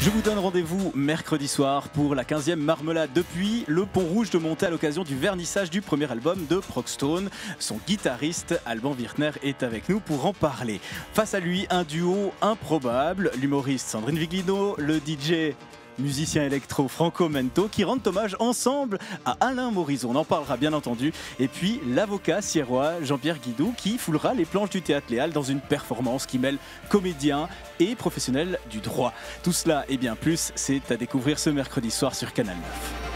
Je vous donne rendez-vous mercredi soir pour la 15e marmelade depuis le Pont Rouge de Monté à l'occasion du vernissage du premier album de Proxstone. Son guitariste Alban Wirtner est avec nous pour en parler. Face à lui, un duo improbable, l'humoriste Sandrine Viglino, le DJ musicien électro Franco Mento qui rendent hommage ensemble à Alain Morizot. On en parlera bien entendu. Et puis l'avocat sierrois Jean-Pierre Guidou qui foulera les planches du Théâtre Léal dans une performance qui mêle comédiens et professionnels du droit. Tout cela et bien plus, c'est à découvrir ce mercredi soir sur Canal 9.